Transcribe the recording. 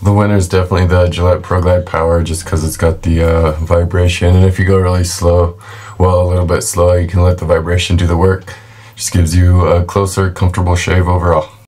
The winner is definitely the Gillette ProGlide Power, just because it's got the vibration, and if you go really slow, well, a little bit slow, you can let the vibration do the work. Just gives you a closer, comfortable shave overall.